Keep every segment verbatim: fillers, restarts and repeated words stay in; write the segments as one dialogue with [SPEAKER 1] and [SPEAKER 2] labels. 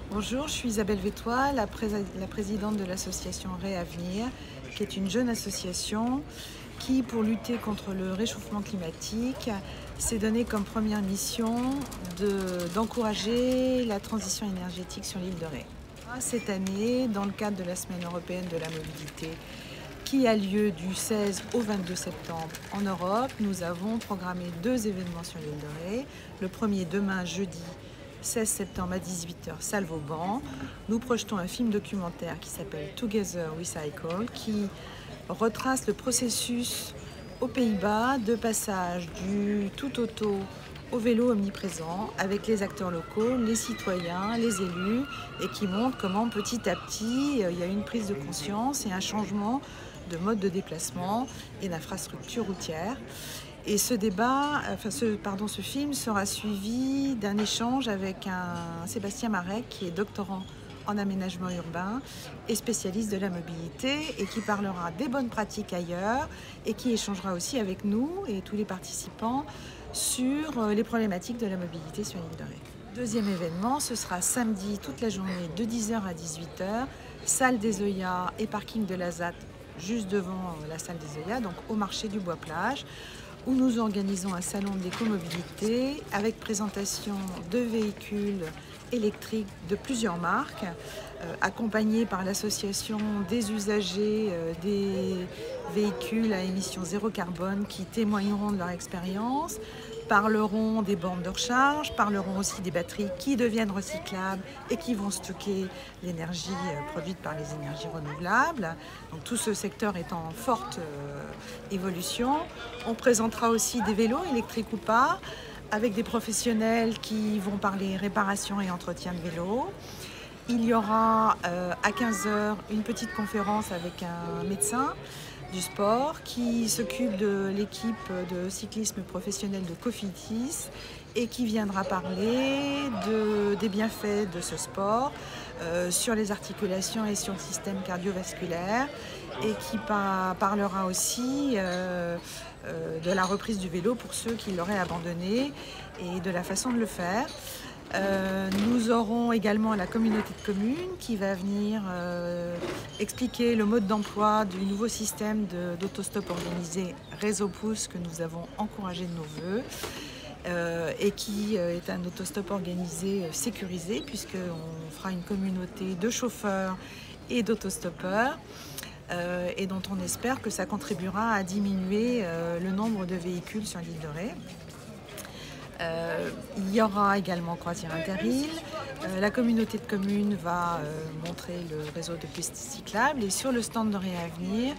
[SPEAKER 1] Bonjour, je suis Isabelle Vétois, la, pré la présidente de l'association Réavenir, qui est une jeune association qui, pour lutter contre le réchauffement climatique, s'est donné comme première mission d'encourager de, la transition énergétique sur l'île de Ré. Cette année, dans le cadre de la Semaine européenne de la mobilité, qui a lieu du seize au vingt-deux septembre en Europe, nous avons programmé deux événements sur l'île de Ré. Le premier demain, jeudi, seize septembre à dix-huit heures, salle Vauban. Nous projetons un film documentaire qui s'appelle Together Recycle, qui retrace le processus aux Pays-Bas de passage du tout auto au vélo omniprésent avec les acteurs locaux, les citoyens, les élus, et qui montre comment petit à petit il y a une prise de conscience et un changement de mode de déplacement et d'infrastructures routières. Et ce débat, enfin ce, pardon, ce film sera suivi d'un échange avec un Sébastien Marek qui est doctorant en aménagement urbain et spécialiste de la mobilité et qui parlera des bonnes pratiques ailleurs et qui échangera aussi avec nous et tous les participants sur les problématiques de la mobilité sur l'île de Ré. Deuxième événement, ce sera samedi toute la journée de dix heures à dix-huit heures, salle des Œillats et parking de la Z A T juste devant la salle des Œillats, donc au marché du Bois-Plage, où nous organisons un salon d'écomobilité avec présentation de véhicules électriques de plusieurs marques, euh, accompagnés par l'association des usagers euh, des véhicules à émissions zéro carbone qui témoigneront de leur expérience, parleront des bornes de recharge, parleront aussi des batteries qui deviennent recyclables et qui vont stocker l'énergie produite par les énergies renouvelables. Donc tout ce secteur est en forte euh, évolution. On présentera aussi des vélos électriques ou pas, avec des professionnels qui vont parler réparation et entretien de vélos. Il y aura euh, à quinze heures une petite conférence avec un médecin du sport qui s'occupe de l'équipe de cyclisme professionnel de Cofidis et qui viendra parler de, des bienfaits de ce sport euh, sur les articulations et sur le système cardiovasculaire et qui par, parlera aussi euh, euh, de la reprise du vélo pour ceux qui l'auraient abandonné et de la façon de le faire. Euh, nous aurons également la communauté de communes qui va venir euh, expliquer le mode d'emploi du nouveau système d'autostop organisé Réseau Pouce que nous avons encouragé de nos voeux euh, et qui euh, est un autostop organisé euh, sécurisé puisqu'on fera une communauté de chauffeurs et d'autostoppeurs euh, et dont on espère que ça contribuera à diminuer euh, le nombre de véhicules sur l'île de Ré. Euh, il y aura également Croisière Interîle. Euh, la communauté de communes va euh, montrer le réseau de pistes cyclables et sur le stand de Réavenir,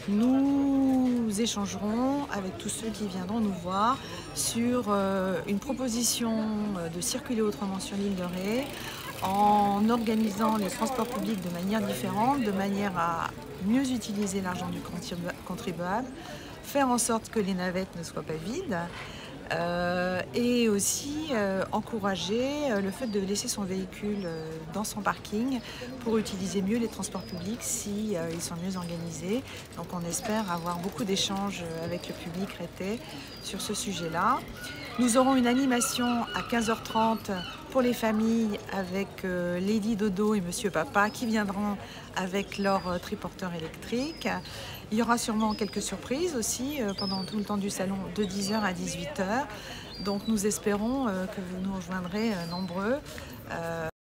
[SPEAKER 1] nous échangerons avec tous ceux qui viendront nous voir sur euh, une proposition de circuler autrement sur l'île de Ré en organisant les transports publics de manière différente, de manière à mieux utiliser l'argent du contribuable, faire en sorte que les navettes ne soient pas vides, Euh, et aussi euh, encourager euh, le fait de laisser son véhicule euh, dans son parking pour utiliser mieux les transports publics si euh, ils sont mieux organisés. Donc on espère avoir beaucoup d'échanges avec le public rétais sur ce sujet-là. Nous aurons une animation à quinze heures trente pour les familles avec euh, Lady Dodo et Monsieur Papa qui viendront avec leur euh, triporteur électrique. Il y aura sûrement quelques surprises aussi euh, pendant tout le temps du salon de dix heures à dix-huit heures. Donc nous espérons euh, que vous nous rejoindrez euh, nombreux. Euh,